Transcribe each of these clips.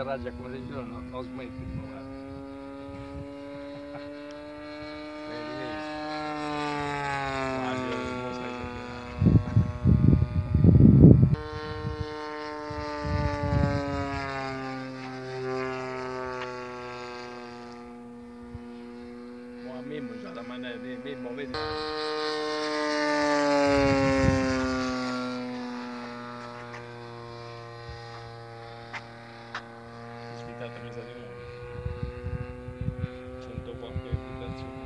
raggia come se giuro non smetti di muovere. Vedi, vedi. Guarda, non sai esagerare. A Mimmo c'ha la maniera di Mimmo, vedi? Svitata mesa di nuovo. 100 qualche abitazioni.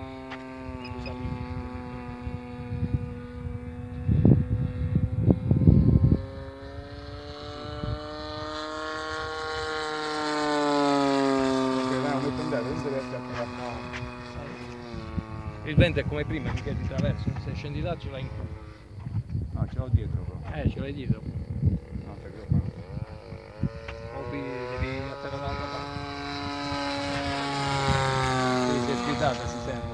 Il vento è come prima, mica di traverso, se scendi là ce l'hai in culo. No, ce l'ho dietro però. Ce l'hai dietro. No, te credo. O devi mettere dall'altra parte. Sì, si è svitata, si sente.